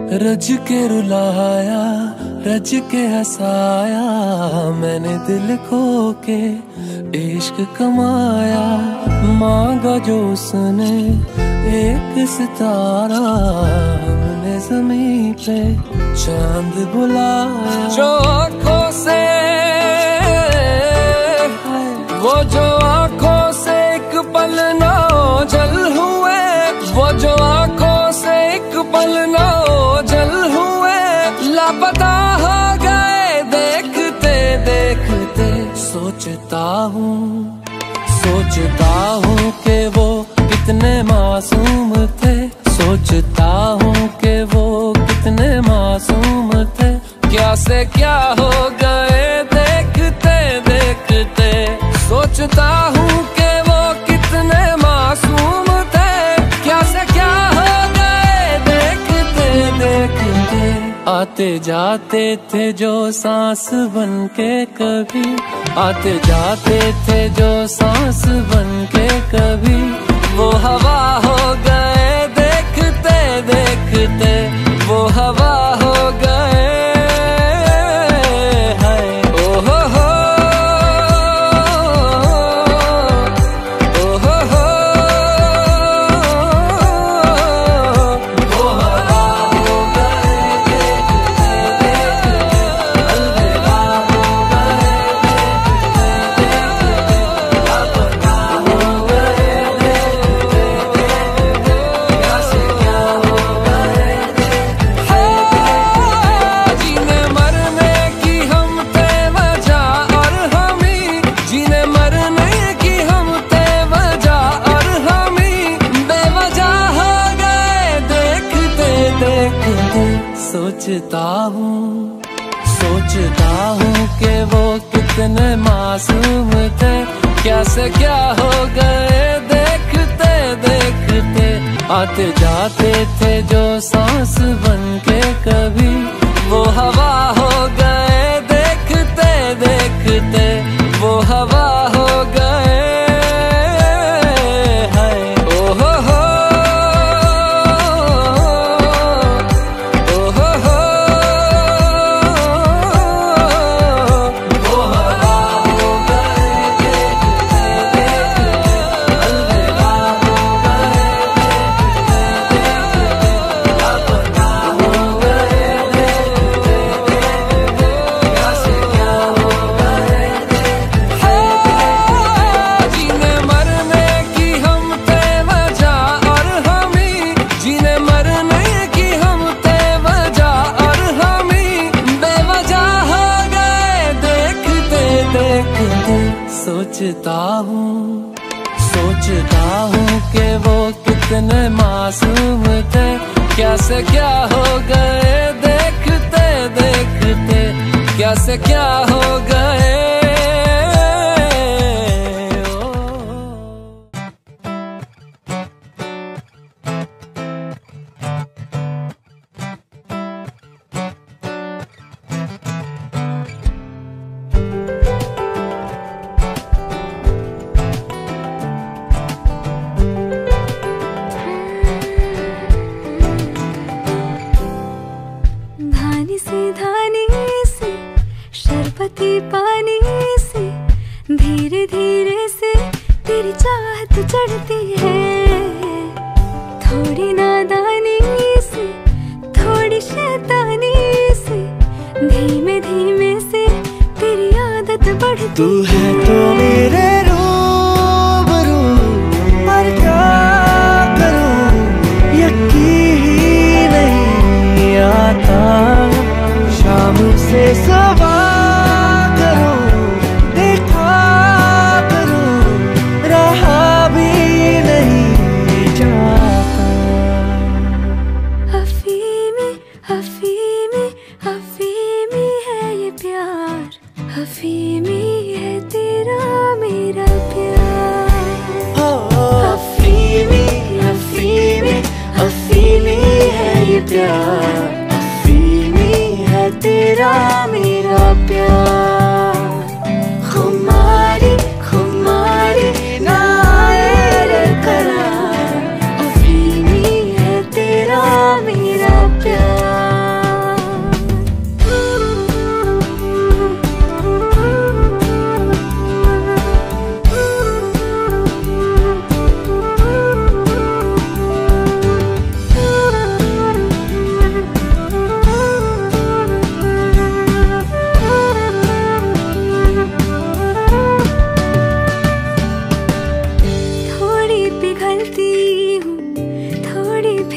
रज के रुलाया, रज के हंसाया, मैंने दिल खो के इश्क कमाया। मांगा जो उसने एक सितारा, हमने ज़मीं पे चांद बुलाया। जो आँखों से, वो जो आँखों से एक पल ना ओझल हुए, वो जो आँखों से एक पल ना ओझल हुए, लापता हो गए देखते देखते। सोचता हूँ कि वो कितने मासूम थे, सोचता हूँ कि वो कितने मासूम थे। क्या से क्या हो गए देखते देखते। सोचता हूँ कि वो कितने मासूम थे, क्या से क्या हो गए देखते देखते। आते जाते थे जो सांस बन के कभी, आते जाते थे जो सांस बन के कभी, वो हवा हो गए देखते देखते, वो हवा हो गए। सोचता हूँ कि वो कितने मासूम थे, क्या से क्या हो गए देखते देखते। आते जाते थे जो सांस बन के कभी, वो हवा हो गए देखते देखते, वो हवा हो गए। सोचता हूँ कि वो कितने मासूम थे, क्या से क्या हो गए देखते देखते, क्या से क्या हो गए। पानी से धीरे धीरे से तेरी चाहत चढ़ती है, थोड़ी नादानी से थोड़ी शैतानी से, धीमे धीमे से तेरी आदत बढ़ती। तू है तो मेरे रूबरू, पर क्या करूं यकीन ही नहीं आता। शाम से सवा अफीमी है तेरा मेरा प्यार। खुमारी खुमारी ना आए रे करार, अफीमी है तेरा मेरा प्यार।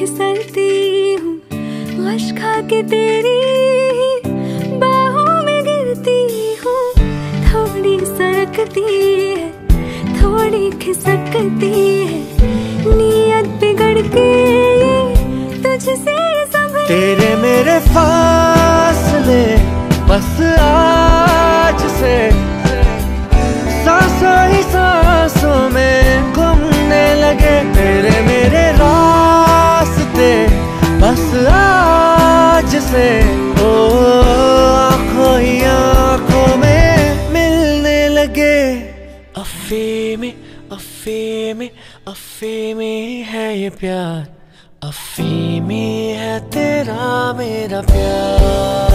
फिसलती हूँ, अश्क खा के तेरी बाहों में गिरती हूँ। थोड़ी सरकती है, थोड़ी खिसकती है, नीयत बिगड़ के तुझसे सब। तेरे मेरे फासले बस आज से सांसों ही सांसों में घूमने लगे। तेरे मेरे रास्ते बस आज से ओ आँखों ही आँखों में मिलने लगे। अफीमी अफीमी अफीमी है ये प्यार, अफीमी है तेरा मेरा प्यार।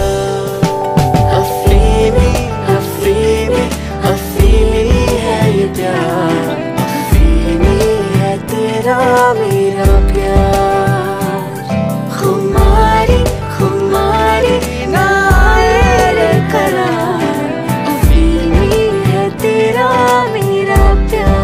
अफीमी अफीमी अफीमी है ये प्यार, अफीमी है तेरा मेरा प्यार। खुमारी खुमारी ना आए रे करार, अफीमी है तेरा मेरा प्यार।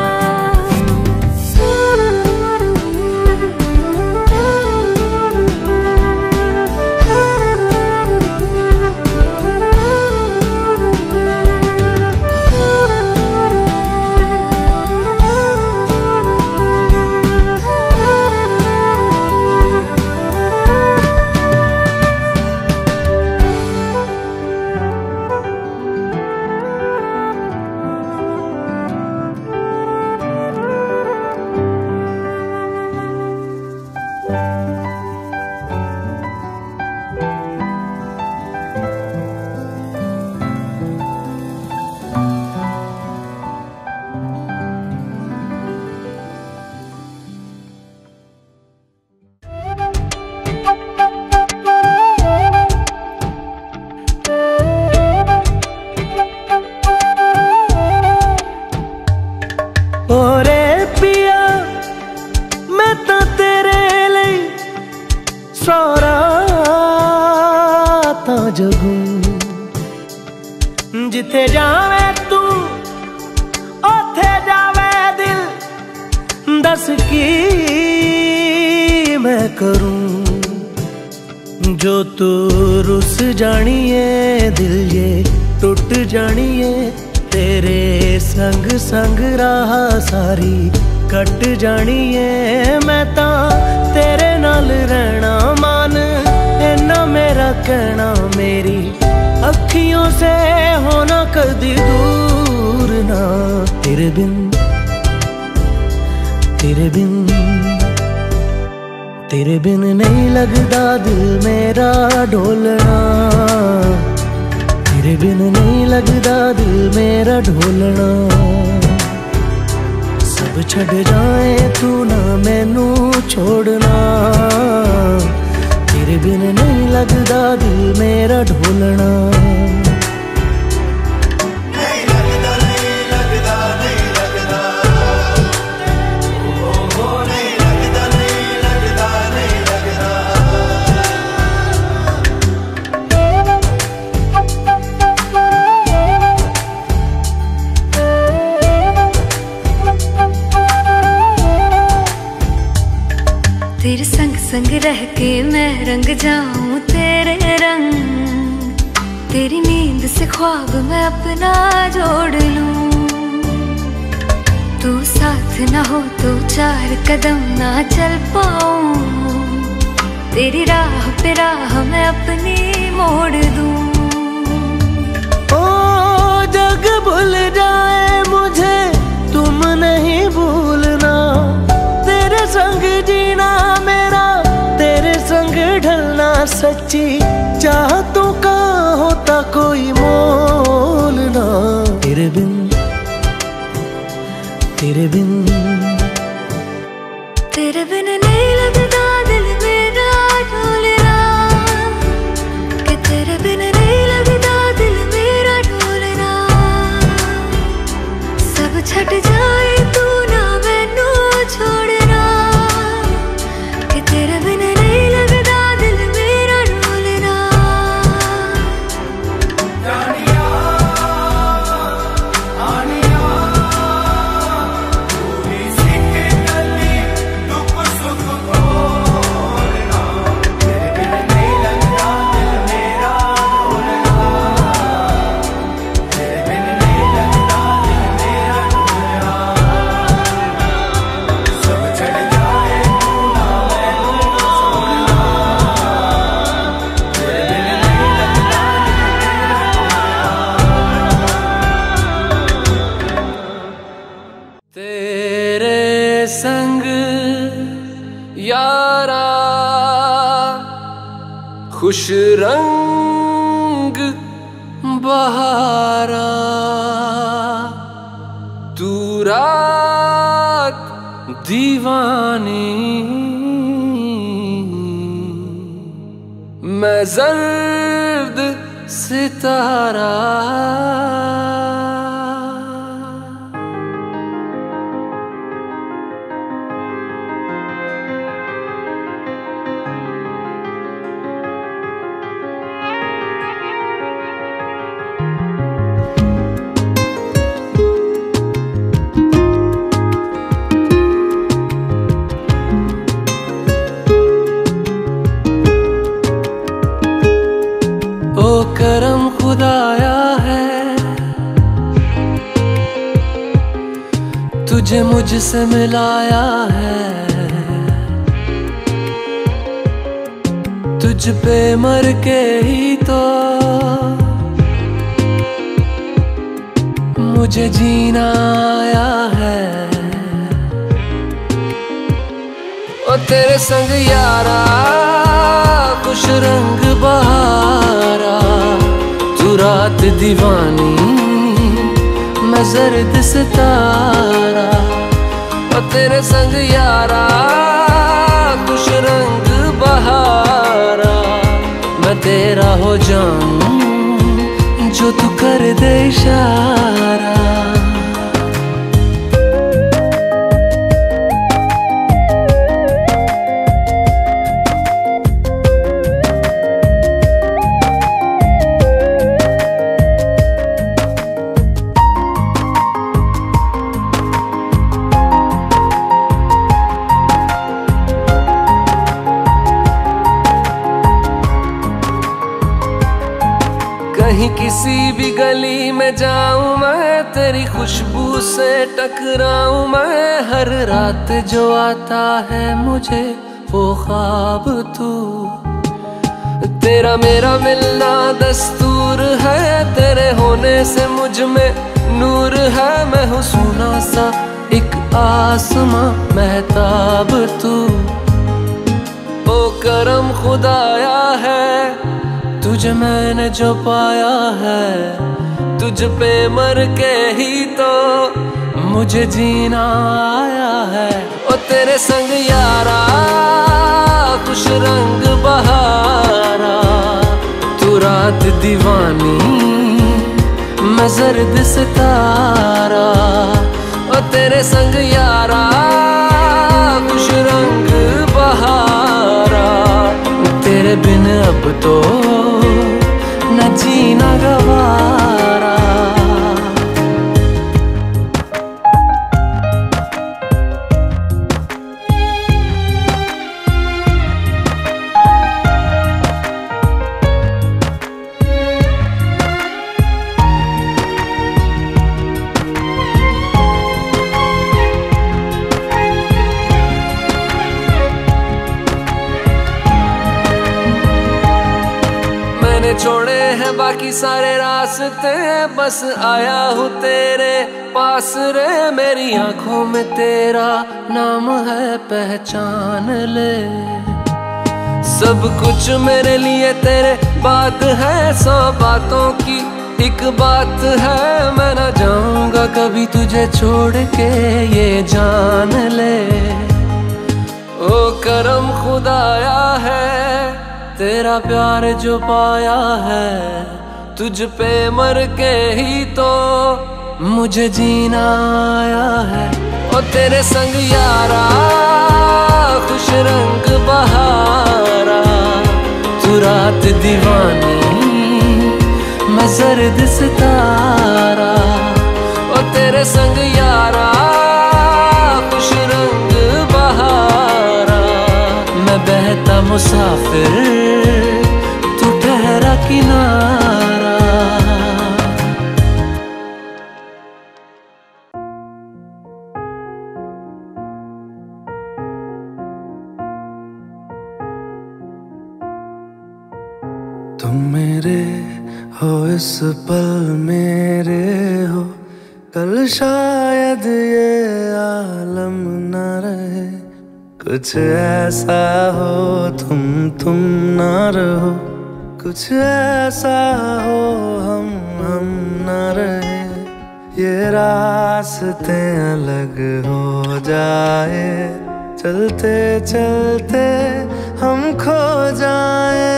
ओरे पिया मैं तो तेरे लिए सारा ता जगूं, जिथे जावे तू ओथे जावे दिल, दस की मैं करूं। जो तू रुस जानिए दिल ये टूट जानिए, तेरे संग संग राह सारी कट जानी है। मैं ता तेरे नाल रहना मान, इन्ना मेरा कहना, मेरी अखियों से होना कदी दूर ना। तेरे बिन तेरे बिन तेरे बिन नहीं लगदा दिल मेरा ढोलना, तेरे बिन नहीं लगदा दिल मेरा ढोलना। सब छड़ जाए तू ना मैनू छोड़ना, तेरे बिन नहीं लगदा दिल मेरा ढोलना। तेरे संग संग रह के मैं रंग जाऊं तेरे रंग, तेरी नींद से ख्वाब मैं अपना जोड़ लूं। तू साथ ना हो तो चार कदम ना चल पाऊं, तेरी राह पे राह मैं अपनी मोड़ दूं। ओ जग भूल जाए मुझे तुम नहीं भूलना, तेरे संग जीना मेरा तेरे संग ढलना। सच्ची चाहतों का होता कोई मोल ना। तेरे बिन तेरे बिन तेरे बिन नहीं लगता दिल मेरा ढोलना, कि तेरे बिन नहीं लगता दिल मेरा ढोलना। सब छट जाए तू ना मैनू छोड़ना, कि तेरे बिन नहीं लगता दिल मेरा ढोलना। यारा खुश रंग बहारा, तू रात दीवानी, मैं जर्द सितारा। ओ करम खुदाया है, तुझे मुझसे मिलाया है, तुझ पे मर के ही तो मुझे जीना आया है। ओ तेरे संग यारा खुश रंग बहारा, तू रात दीवानी, मैं जर्द सितारा। ओ तेरे संग यारा खुश रंग बहारा, मैं तेरा हो जाऊं जो तू कर दे इशारा। कहीं किसी भी गली में जाऊं मैं, तेरी खुशबू से टकराऊं मैं, हर रात जो आता है मुझे वो ख्वाब तू। तेरा मेरा मिलना दस्तूर है, तेरे होने से मुझ में नूर है, मैं हूँ सोना सा एक आसमां महताब तू। ओ करम खुदाया है, तुझे मैंने जो पाया है, तुझ पे मर के ही तो मुझे जीना आया है। ओ तेरे संग यारा खुश रंग बहारा, तू रात दीवानी, मैं जर्द सितारा। ओ तेरे संग यारा खुश रंग बहारा, तेरे बिन अब तो न जीना गवारा। छोड़े हैं बाकी सारे रास्ते, बस आया हूँ तेरे पास रे। मेरी आंखों में तेरा नाम है, पहचान ले। सब कुछ मेरे लिए तेरे बात है, 100 बातों की एक बात है। मैं ना जाऊंगा कभी तुझे छोड़ के, ये जान ले। ओ करम खुदाया है, तेरा प्यार जो पाया है, तुझ पे मर के ही तो मुझे जीना आया है। ओ तेरे संग यारा खुश रंग बहारा, तू रात दीवानी, मैं जर्द सितारा। ओ तेरे संग यारा खुश रंग बहारा, मैं बहता मुसाफिर, तू ठहरा किनारा। तुम मेरे हो इस पल मेरे हो, कल शायद ये आलम न रहे। कुछ ऐसा हो तुम ना रहो, कुछ ऐसा हो हम ना रहे, ये रास्ते अलग हो जाए, चलते चलते हम खो जाए।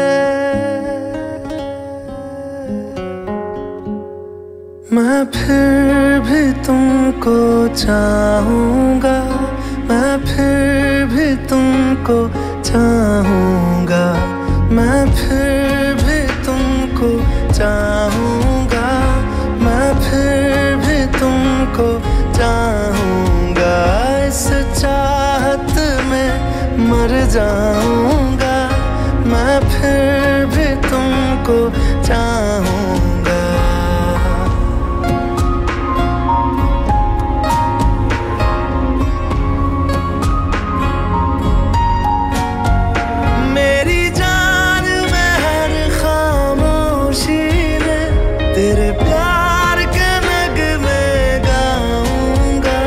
मैं फिर भी तुमको चाहूँगा, मैं फिर भी तुमको चाहूँगा, मैं फिर भी तुमको चाहूँगा, मैं फिर भी तुमको चाहूँगा। इस चाहत में मर जाऊँगा, मैं फिर भी तुमको चाहूँगा। तेरे प्यार के नगमे गाऊंगा,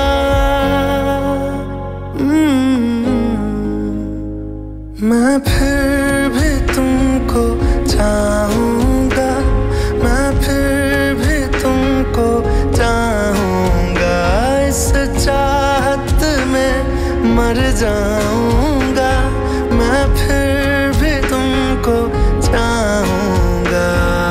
मैं फिर भी तुमको चाहूँगा, मैं फिर भी तुमको चाहूँगा। इस चाहत में मर जाऊँगा, मैं फिर भी तुमको चाहूँगा।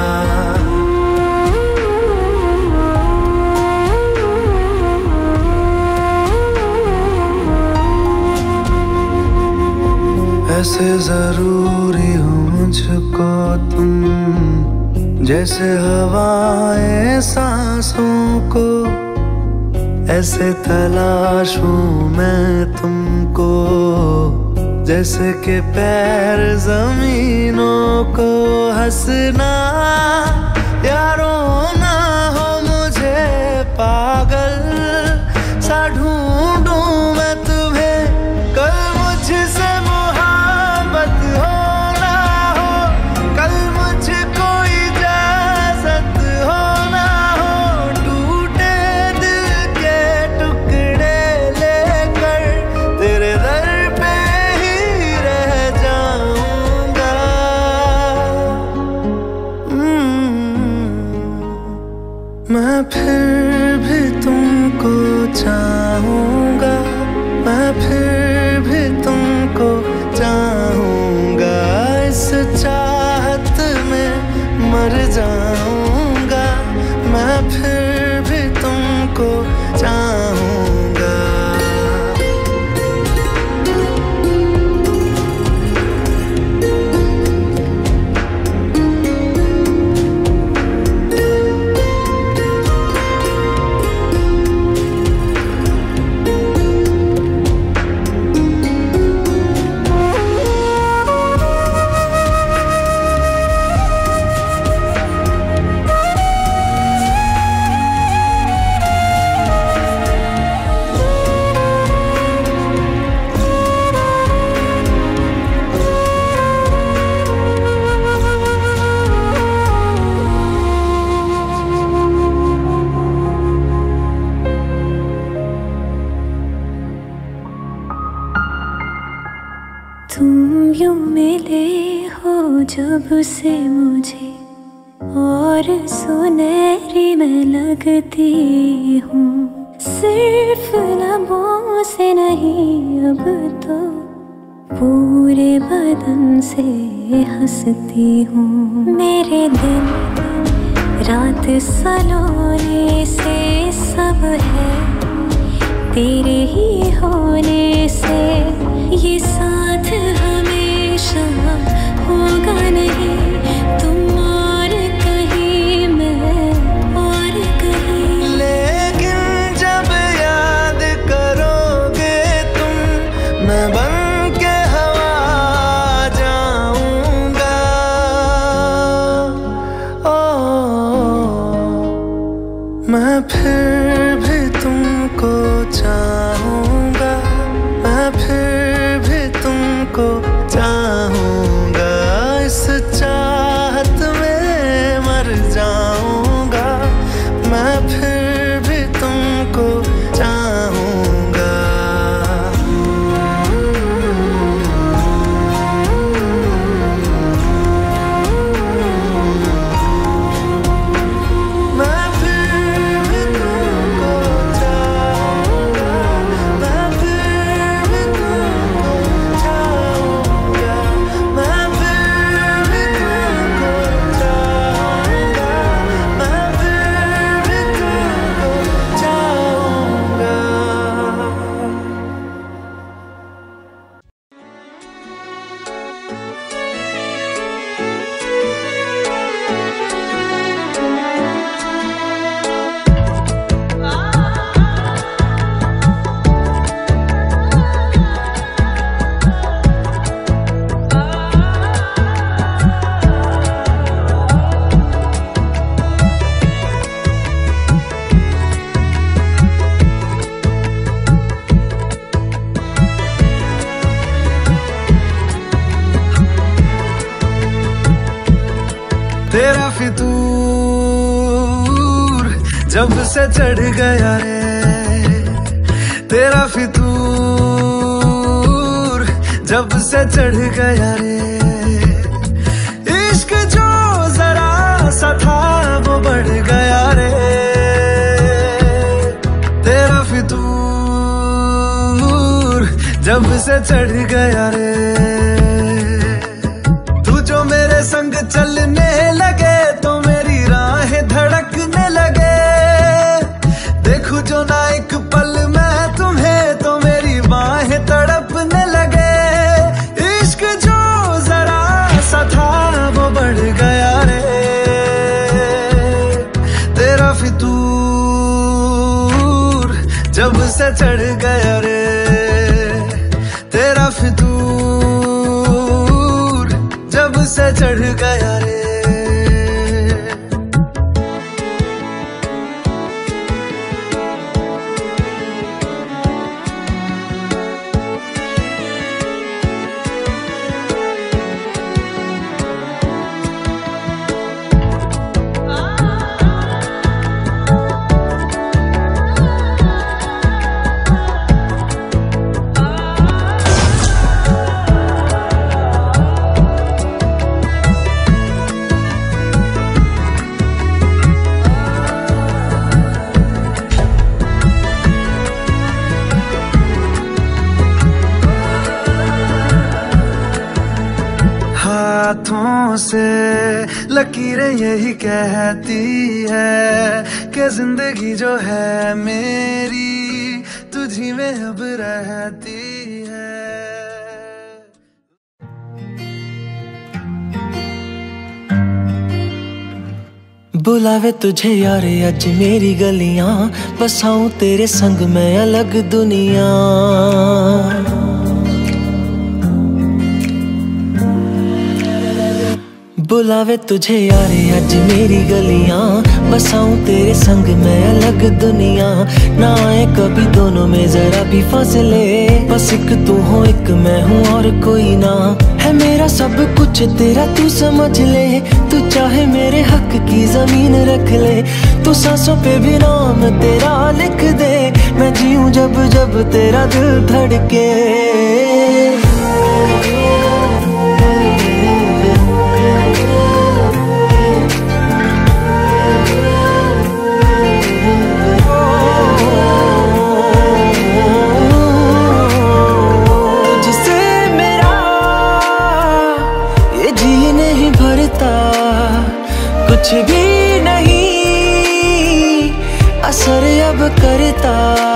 ऐसे जरूरी हो मुझको तुम, जैसे हवाएं सांसों को, ऐसे तलाशूं मैं तुमको, जैसे कि पैर जमीनों को। हंसना या रोना हो मुझे पागल सा ढूंढूं मैं तुम्हें, कल मुझसे मैं फिर भी तुमको चाहूँगा, मैं फिर भी तुमको चाहूँगा। इस चाहत में मर जाऊँगा, मैं फिर भी तुमको चाहूँगा। तुम यूं मिले हो जब से मुझे, और सुनहरी मैं लगती हूँ। सिर्फ लबों से नहीं अब तो पूरे बदन से हंसती हूँ। मेरे दिन रात सलोने से सब है तेरे ही होने से, ये साथ हमेशा होगा नहीं, तुम और कहीं मैं और कहीं। लेकिन जब याद करोगे तुम, मैं बन के हवा जाऊंगा। मैं फिर भी तुमको चाहूँगा, मैं फिर भी तेरा फितूर जब से चढ़ गया रे, तेरा फितूर जब से चढ़ गया रे। इश्क जो जरा सा था वो बढ़ गया रे, तेरा फितूर जब से चढ़ गया रे। तू जो मेरे संग चलने लगे तो मेरी राहें धड़कने लगे, देखूं जो ना एक पल मैं तुम्हें तो मेरी बाहें तड़पने लगे। इश्क जो जरा सा था वो बढ़ गया रे, तेरा फितूर जब से चढ़ गया रे, तेरा फितूर जब से चढ़ गया रे। हाथों से लकीरें यही कहती है कि जिंदगी जो है मेरी तुझी में अब रहती है। बुलावे तुझे यार आज मेरी गलियां, बसाऊं तेरे संग मैं अलग दुनिया। बुलावे तुझे यार आज मेरी गलियां, बसाऊं तेरे संग मैं अलग दुनिया। ना आए कभी दोनों में जरा भी फासले, बस एक तू हो एक मैं हूँ और कोई ना। है मेरा सब कुछ तेरा तू समझ ले, तू चाहे मेरे हक की जमीन रख ले। तू सांसों पे भी नाम तेरा लिख दे, मैं जीऊं जब जब तेरा दिल धड़के। कुछ भी नहीं असर अब करता,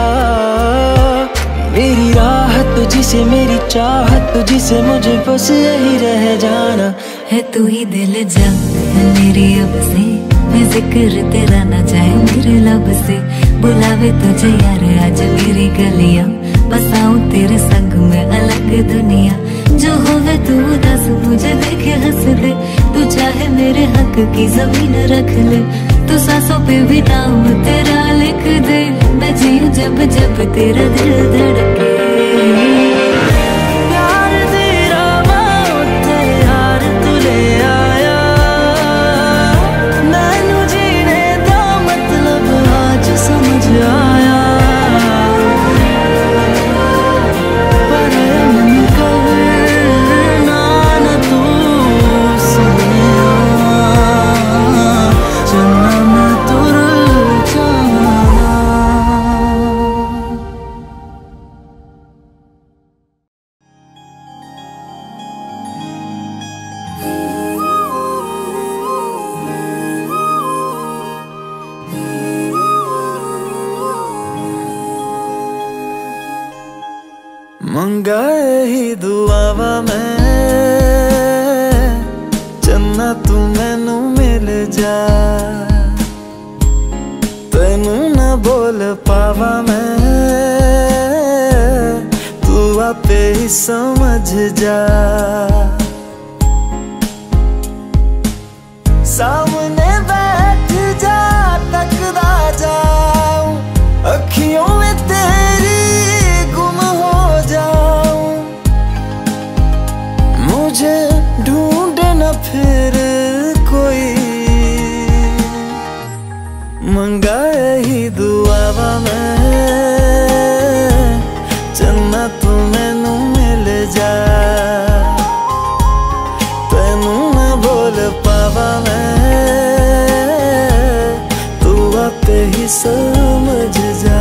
मेरी राहत तुझसे मेरी चाहत तुझसे, मुझे बस यही रह जाना है। तू ही दिल जा है मेरी अब से, मैं जिक्र तेरा ना जाए मेरे लब से। बुलावे तुझे यार आज मेरी गलियां, बसाऊं तेरे संग में अलग दुनिया। जो होवे तू दस मुझे देखे हंस दे, तू चाहे मेरे हक की जमीन रख ले। तू सांसों पे भी नाम तेरा लिख दे, मैं जीऊं जब जब तेरा दिल धड़के। प्यार तेरा बहुत यार तू ले आया, मैनू जीने दा मतलब आज समझ आया। मंगाए ही दुआवा मैं चन्ना तू मैनू मिल जा, तेनू ना बोल पावा मैं तू आपे ही समझ जा। सामने बैठ जा तकदा जाऊं, अखियों में तेरी गुम हो जाऊं। मुझे ढूंढे न फिर कोई मंगा ही दुआवा मैं चन्ना तू मैनू मिल जा तेनू ना बोल पावा मैं तू आपे ही समझ जा।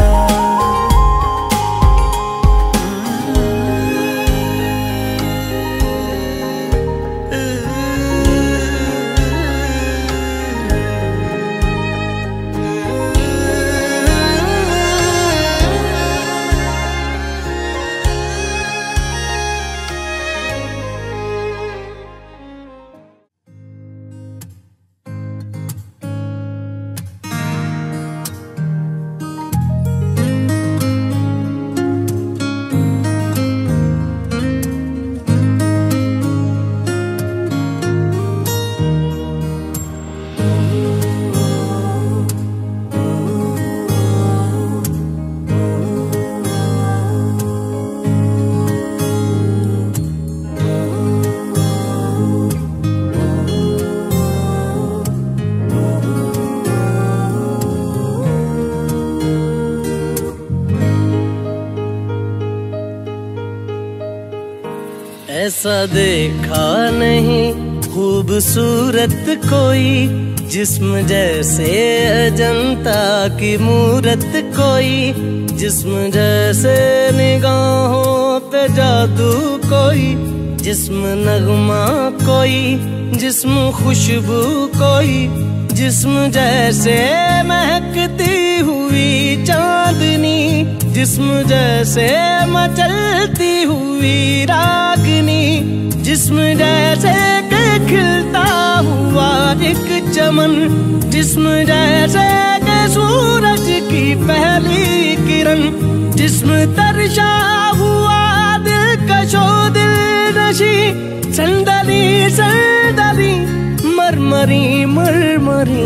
ऐसा देखा नहीं खूबसूरत कोई जिस्म जैसे अजंता की मूरत कोई जिस्म जैसे निगाहों पे जादू कोई जिस्म नगमा कोई जिस्म खुशबू कोई जिस्म जैसे महकती हुई चांदनी जिस्म जैसे मचलती हुई रागनी जिस्म जैसे के खिलता हुआ एक चमन जिस्म जैसे के सूरज की पहली किरण जिस्म तरशा हुआ दिलकशो दिल नशी संदली संदली मरमरी मरमरी।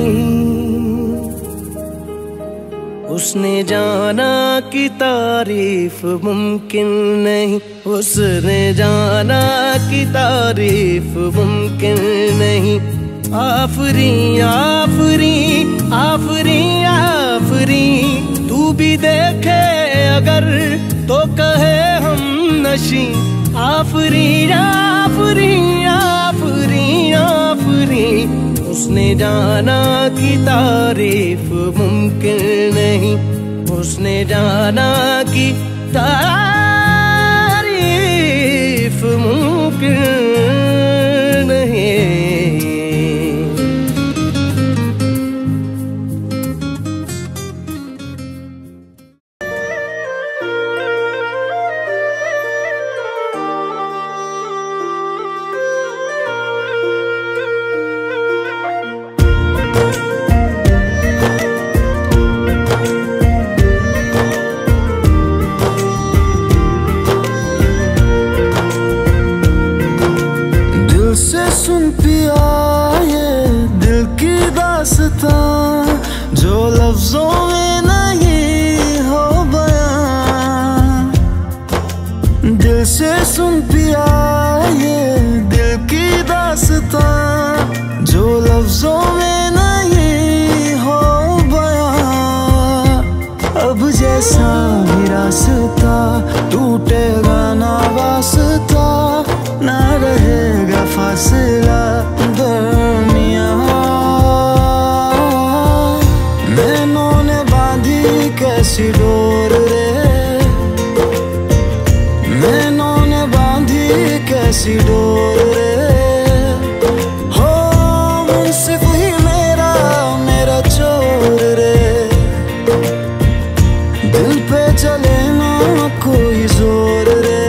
उसने जाना कि तारीफ मुमकिन नहीं उसने जाना कि तारीफ मुमकिन नहीं। आफरी आफरी आफरी आफरी तू भी देखे अगर तो कहे हम नशी। आफरी आफरी आफरी आफरी उसने जाना कि तारीफ मुमकिन नहीं उसने जाना कि तारीफ मुमकिन नहीं। जो लफ्जों में नहीं हो बयां दिल से सुन पिया ये दिल की दास्तां जो लफ्जों में नहीं हो बयां। अब जैसा भी रास्ता टूटेगा ना वास्ता ना रहेगा फासला दरमियां। कैसी डोर रे मैनों ने बांधी कैसी डोर रे हो मुंसिफ ही मेरा मेरा चोर रे। दिल पे चले ना कोई जोर रे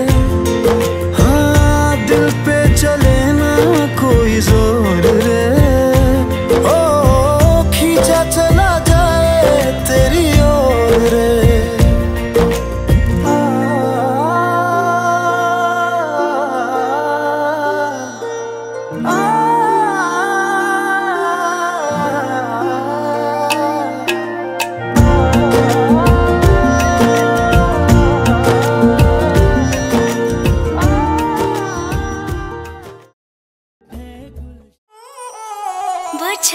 हाँ दिल पे चले ना कोई जोर रे। ओ खींचा चला जाए तेरी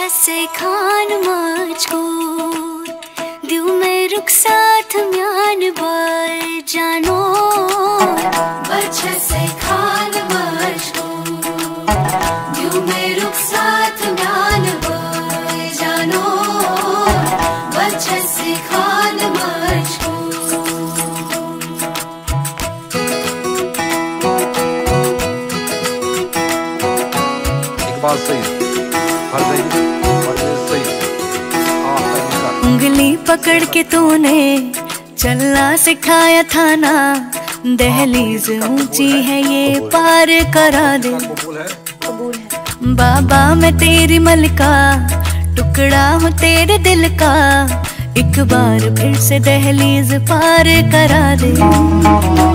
से खान मजबूर दिल में रुख साथ म्यान बार जानो बच्चे से खान मजबूर दिल में रुख साथ म्यान बार जानो बच्चे से खान उंगली पकड़ के तूने चलना सिखाया था ना, दहलीज ऊंची है ये पार करा दे। बाबा मैं तेरी मलका, टुकड़ा हूँ तेरे दिल का, एक बार फिर से दहलीज पार करा दे।